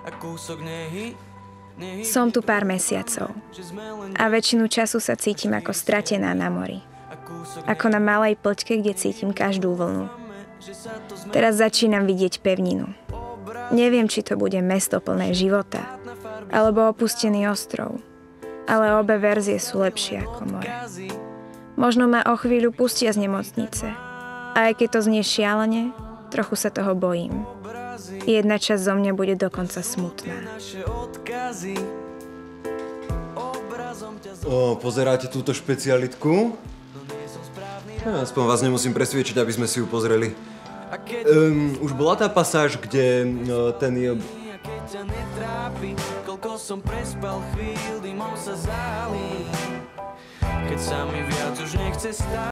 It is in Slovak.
Som tu pár mesiacov a väčšinu času sa cítim ako stratená na mori. Ako na malej plťke, kde cítim každú vlnu. Teraz začínam vidieť pevninu. Neviem, či to bude mesto plné života, alebo opustený ostrov. Ale obe verzie sú lepšie ako more. Možno ma o chvíľu pustia z nemocnice. A aj keď to znie šialene, trochu sa toho bojím. Jedna časť zo mňa bude dokonca smutná. Pozeráte túto špecialitku? Aspoň vás nemusím presviečať, aby sme si ju pozreli. Už bola tá pasáž, kde ten je... Keď sa mi viac už nechce stáť.